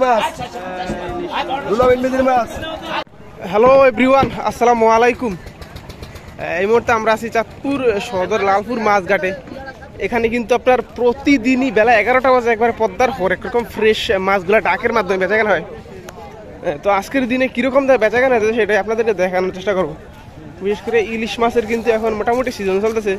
মাছ, মাছ। Hello everyone, আসসালামু আলাইকুম। এই মুহূর্তে আমরা আছি চাঁদপুর সদর লালপুর মাছঘাটে। এখানে কিন্তু আপনার প্রতিদিনই বেলা 11টা বাজে একবার পদ্মার হরেক রকম ফ্রেশ মাছগুলো ডাকের মাধ্যমে বেচাকেনা হয়। তো আজকের দিনে কীরকম বেচাকেনা হয়েছে সেটাই আপনাদেরকে দেখানোর চেষ্টা করবো। বিশেষ করে ইলিশ মাছের কিন্তু এখন মোটামুটি সিজন চলতেছে।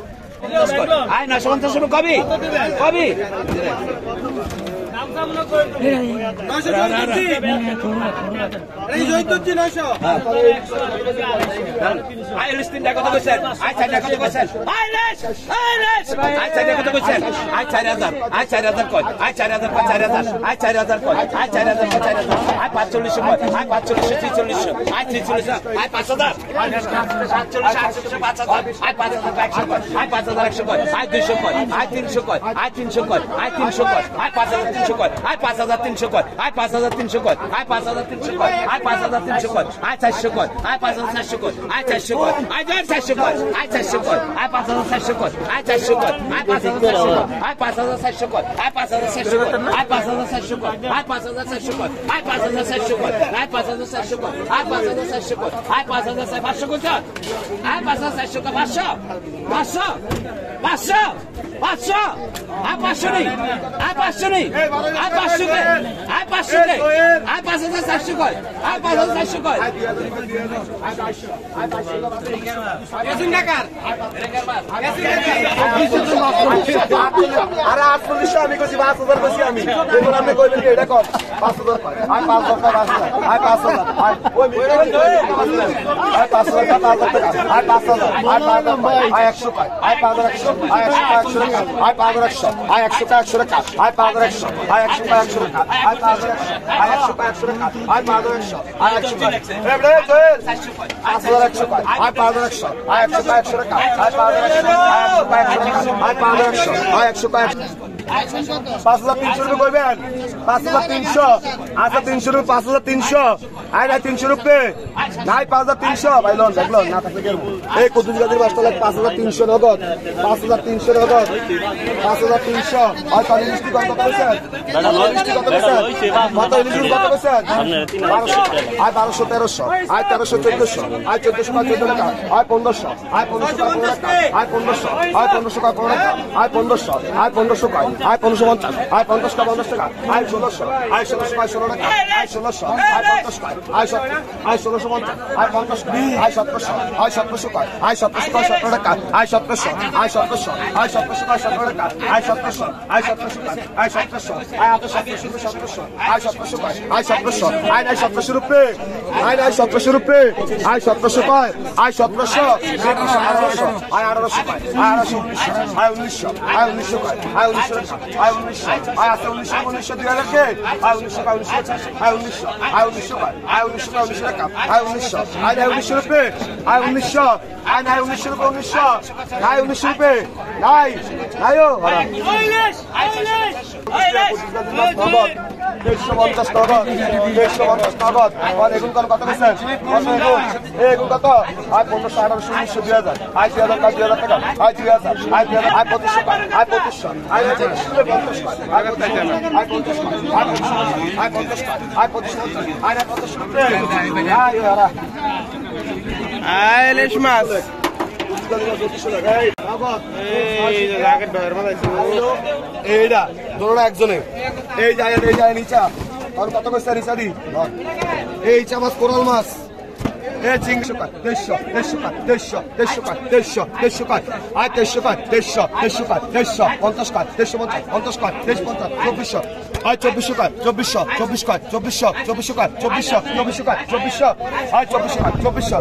ইলিশ মাছ এইটা ধরো একজনে এই যায় নিচা কত কইছে নিচা দি এই চামাচ কোরাল মাছ এই চিংড়ি টাকা 150 টাকা 150 টাকা আর 150 টাকা 50 টাকা 50 টাকা 2400 আর 2400 টাকা 2400 টাকা 2400 টাকা 2400 টাকা 2400 আর 2400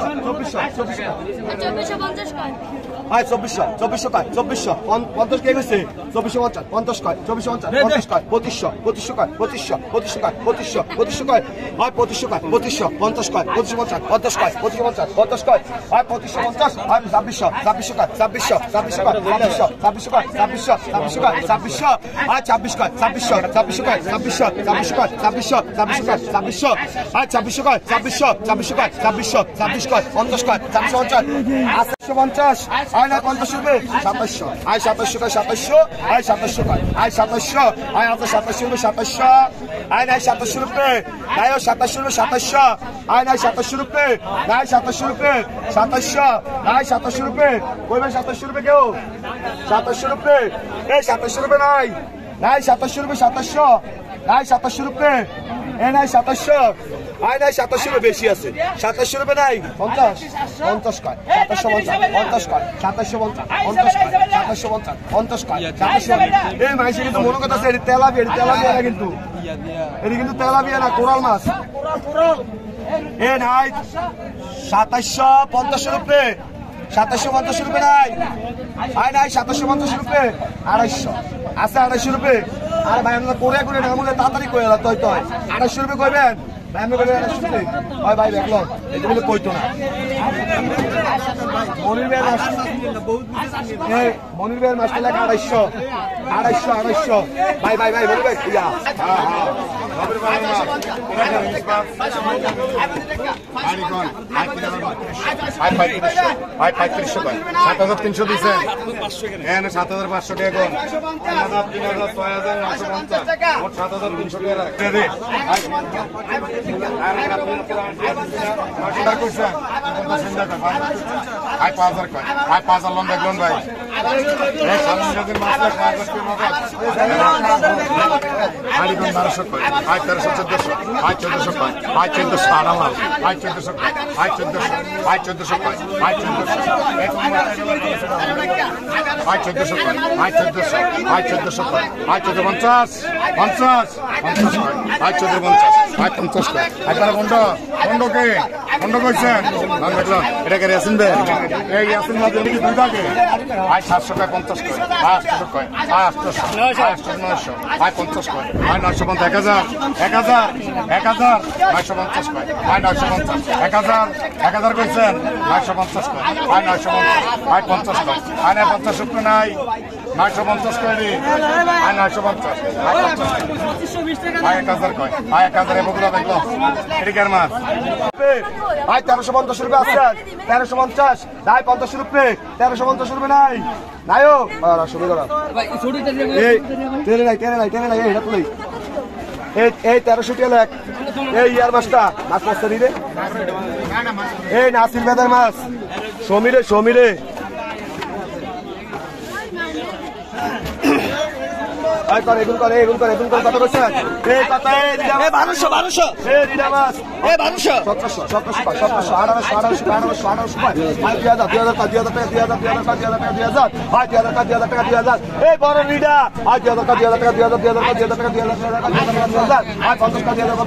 আর 2400 টাকা 50 কে গেছে 2450 50 টাকা 2450 টাকা 2500 টাকা 2500 টাকা 2500 টাকা আর 2500 টাকা 50 টাকা 50 টাকা 50 টাকা 50 টাকা আর 2550 আর 2600 টাকা 2600 টাকা 2600 টাকা 2600 টাকা 2600 আর 26 টাকা 2600 টাকা 2600 টাকা 2600 টাকা 2600 আর 2600 টাকা 2600 টাকা 2600 টাকা 50 টাকা 50 টাকা 50 আয় না 50 রুপে 2700 আয় 2700 আয় 2700 আয় 2700 আয় 2700 রুপে 2700 আয় না 2700 রুপে আয় 2700 রুপে 2700 আয় না 2700 রুপে আয় 2700 রুপে 2700 আয় 2700 রুপে কইবে 2700 রুপে কেউ 2700 রুপে এই 2700 রুপে নাই 2700 রুপে 2700 নাই 2700 রুপে এ নাই 2700 আয় নাই 2700 রুপে বেশি আছে 2700 রুপে নাই 50 কয় 2750 কয় 2750 কয় 2750 এই মাইসে কিন্তু মনে কথা আছে এটি তেলাপিয়া না কিন্তু এটি কিন্তু তেলাপিয়া না কোরাল মাছ এ নাই 2750 রুপে 2750 রুপে নাই আয় নাই 2750 রুপে 250 আছে 250 রুপে আরে ভাই আমরা করে না বলে তাড়াতাড়ি কই এলা তয় 250 রুপে কইবেন ভাই আমরা কইবেন 250 রুপে ভাই ভাই দেখলো এটা বলে কইতো না মনির ভাইয়ের মাছটা লাগে 250 ভাই মনির ভাই ইয়া আয় 3500 কয় 7300 দিছেন এখানে 7500 টাকা কোন 3000 6050 মোট 7300 টাকা দে আয় 5000 কয় আয় 5000 লোন দেখলন ভাই এই সামনে যদি মাছ খাওয়া করতে মত আয় 1200 কয় আয় 1300 1400 আয় 1400 কয় আয় 1400 আরামাল আয় 1400 কয় আয় 1400 আয় 1400 কয় আয় 1400 আয় 1400 কয় আয় 1400 আয় 1400 কয় আয় 1450 50 কয় আয় 1450 আয় 50 কয় একবার বন্ধ কইছেন নাম দেখলাম এটা কে ইয়াসিন ভাই এই ইয়াসিন মাঝে কি দুই ভাগে আয় 700 কয় 50 কয় আয় 800 কয় আয় 800 আয় 900 আয় 50 কয় আয় 950 1000 950 কয় আয় 950 1000 কইছেন 950 কয় আয় 950 আয় 50 কয় আয় 50 রুপে নাই 950 কয় রে আয় 950 আয় 1000 কয় আয় 1000 এ বগুলা দেখলো এদিকের মাছ আয় 1350 রুপে আছে 1350 নাই 50 রুপে 1350 রুপে নাই নাইও আর শুরু করা এই তেলে নাই এই এটা তুই এই 1300 টাকা লাখ এই ইয়ার মাছটা দিলে এই নাসির বেদার মাছ সমীরে আয় করে এগুন করে কত কইছেন এই কত এই 1200 এই দিদা মাছ এই 1200 1700 এই বড় রিডা আজ 2000 টাকা আয় 50 টাকা 2000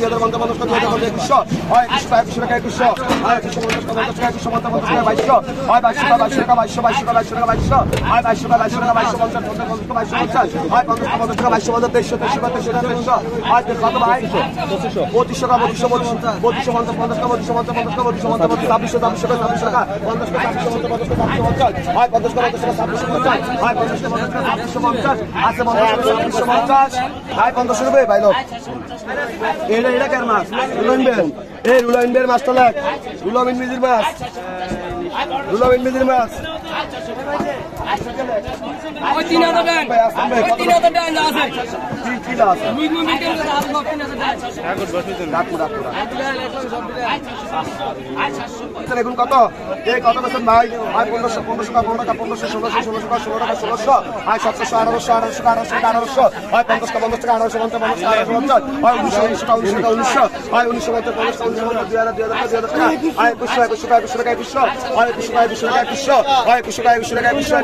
আয় 2100 টাকা 2100 আয় 2200 আয় 50 টাকা 2250 আয় 2500 ভাই 2500 টাকা 500 রুপে ভাই লোক এটা কার মাছ রুলাইন বের মাছটা লাগ রুলাইন মিজির মাছ ওই 3000 টাকা ওই 3000 টাকা আছে কি দাও আছে দুই মিনিট এর দাম 3000 দেখুন কত এই কত বছর ভাই আয় 1500 টাকা 16 টাকা 16 আয় 700 1800 আয় 50 টাকা 1800 আয় 1900 টাকা 1900 আয় 1900 টাকা 2000 আয় 2100 টাকা 2100 টাকা 2100 আয় 2100 টাকা 2100 টাকা 2100 আয় 2100 টাকা 2100 টাকা 2100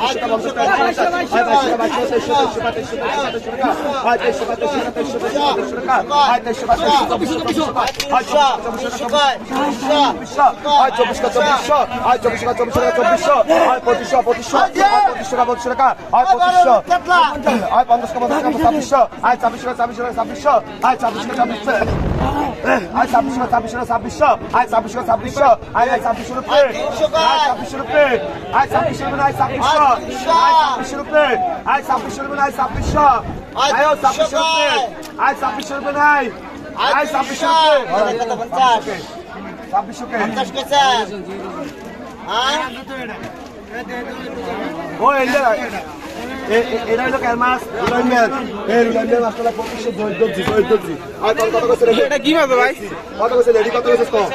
ও এটা হলো ক্যালমাস রুলাইমের এই রুলাইমের মাছটা 2500 আর কত কত করে এটা কি মাছ ভাই? কত কত রেডি কত কত কত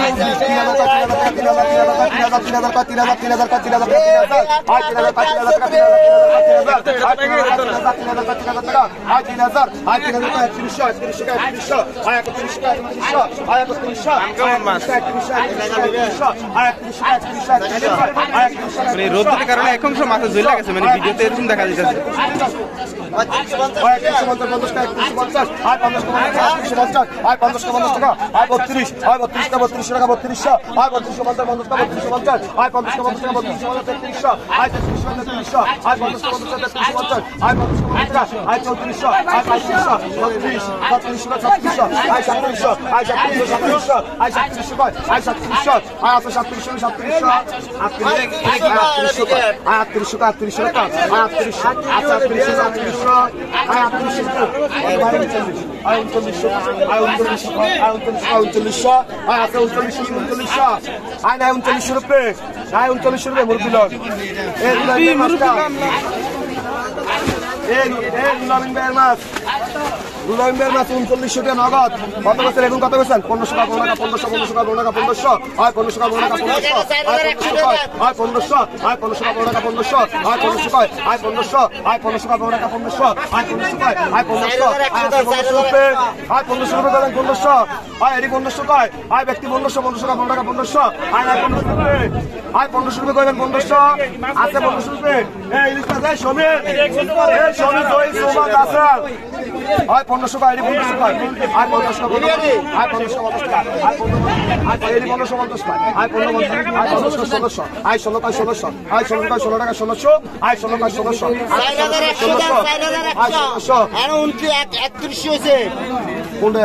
3000 রোদের কারণে এখন সব মাথা ঝুলে গেছে, মানে ভিডিওতে এরকম দেখা যাচ্ছে। 39 রুপে মুরগি লন রুলাইমের মাছ 3900 টাকা নগদ। কত বছর এখন কত বছর 1500 টাকা 1500 আর 1500 টাকা 1500 আর 1500 আর 1500 আর 1500 টাকা 1500 আর 1500 আর 1500 আর 1500 টাকা 1500 আর 1500 আর 1500 রুপে আর 1500 রুপে দেন 1500 আর এডি 1500 কয় আর ব্যক্তি 1500 টাকা 1500 আর 1500 রুপে আর 1500 রুপে কইবেন 1500 আছে 1500 রুপে এই ইলিশটা যায় সমীর এই সমীর দই সোমা আছে আর 1500 টাকা এডি 1500 টাকা আর 1500 আর 1500 টাকা আর এডি 1550 টাকা আর 1500 আর 1600 আর 16 টাকা 1600 আর 16 টাকা 16 টাকা 1600 আর 16 টাকা 1600 আর 1600 আর 31 হয়েছে কোনটা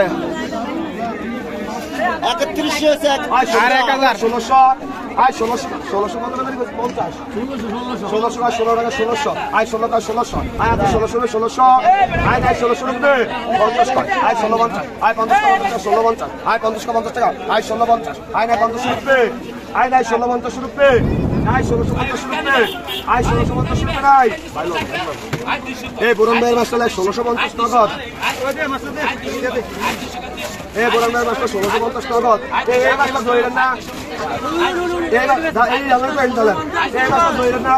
31 হয়েছে আর 1600 আর 1600 কত টাকা 50 1600 আর 16 টাকা 1600 আর 16 টাকা 1600 আর 1600 আর 1600 রুপে 50 টাকা আর 16 50 আর 50 টাকা 16 50 আর 50 টাকা আর 16 50 আর 50 রুপে আর 16 50 রুপে আর 16 50 রুপে আর 16 50 রুপে নাই এই বুরন ভাইয়ের মাছটা 1650 নগদ এই বুরন ভাইয়ের মাছটা 1650 নগদ এই মাছটা ধরেন না এই মাছটা ধরেন না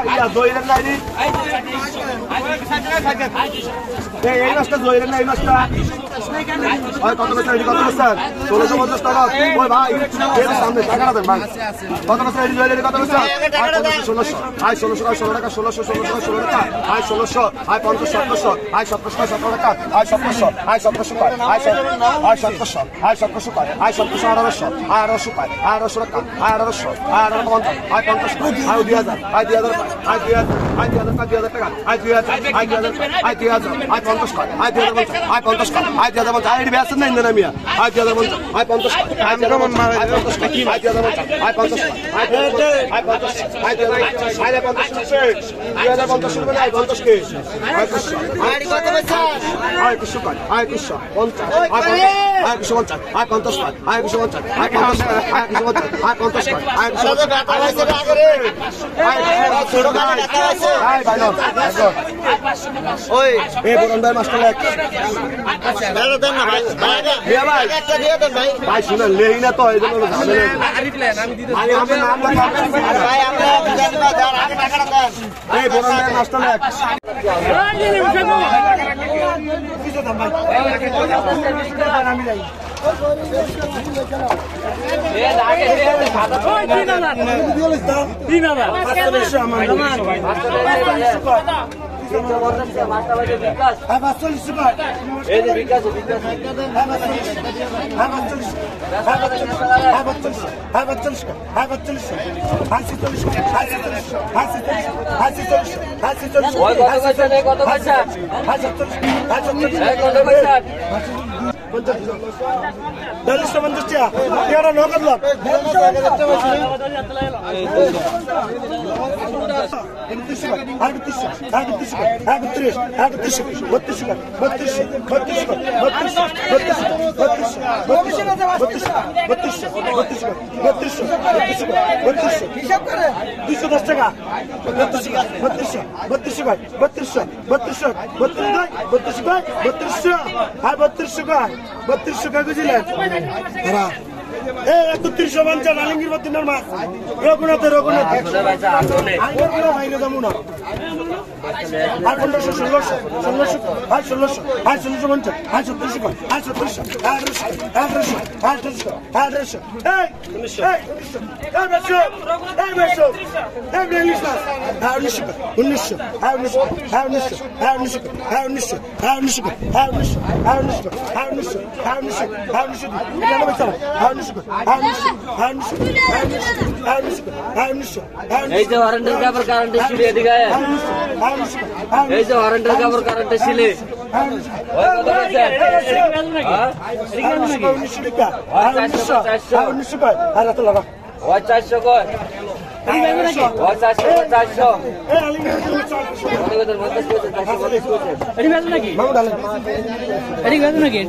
এই মাছটা ধরেন না এই মাছটা কত বছর কত বছর 1650 টাকা ওই ভাই এর সামনে টাকা দেন ভাই কত বছর কত বছর 1600 আর 1600 টাকা 1600 টাকা আর 1600 আর 50 1700 আর 1700 টাকা আর 1700 আর 1700 টাকা আর 1700 আর 1700 টাকা আর 1700 1800 আর 1800 টাকা আর 1800 টাকা আর 1800 আর 50 আর 50 আর 2000 আর 2000 আর 2000 আর 2000 টাকা আর 2000 আর 2000 আর 2000 আর 50 টাকা আর 2000 আর 50 টাকা আর 2000 আর এর বেশ নাই না মিয়া আর 2000 আর 50 আর কেমন মারা আর 50 টাকা আর 2000 আর 50 আর 50 আর 50 আর 2050 রুপে আর 50 কে আর কত বছর আর 100 টাকা আর 100 50 আর 150 আর 50 আর 150 আর 50 আর 150 আর 50 আর 100 ওই এই বরন্দার মাস্টার এক দেন না ভাই ভাই একটা দিয়ে দেন ভাই ভাই শুনেন লেই না তো এই জন্য আমি আমার নাম ভাই আমরা দেন না দেন আগে টাকাটা দেন এই বরন্দার মাস্টার এক কত রঘুনাথের রঘুনাথ 1500 1600 1600 1600 1650 1700 1700 1800 1800 1800 এই এই এই বেশো এই বেশো এই ইংলিশ না 1900 1900 1900 1900 1900 এই যে ওয়ারেন্টের কাপড় কারেন্টে ছিল এদিকে এই যে ওয়ারেন্টের কাপড় কারেন্টে ছিল ওই কত কইছে হ্যাঁ 1900 কয় আর এত লাগা ওই 400 কয় ওই 400 এই আলিম কত কত 50 কইছে 450 কইছে মামু ডালে এদিকে নাকি